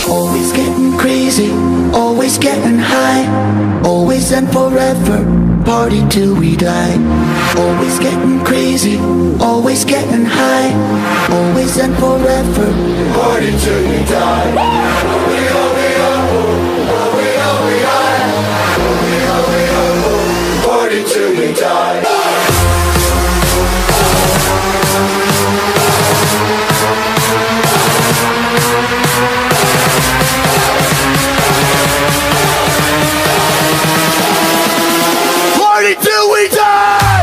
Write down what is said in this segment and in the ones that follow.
Always getting crazy, always getting high, always and forever, party till we die. Always getting crazy, always getting high, always and forever, party till we die. Party till we die. Party till we die!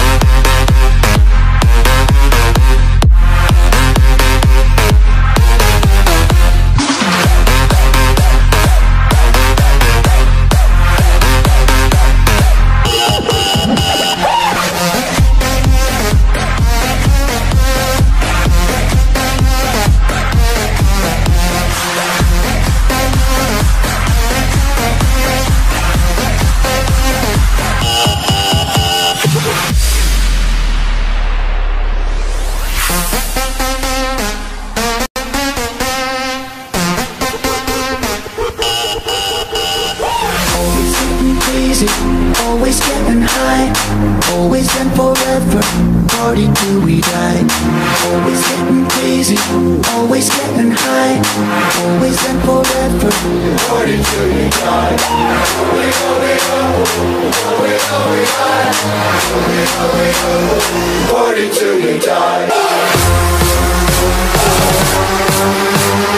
Always getting high, always and forever, party till we die. Always getting crazy, always getting high, always and forever, party till we die. Party till we die.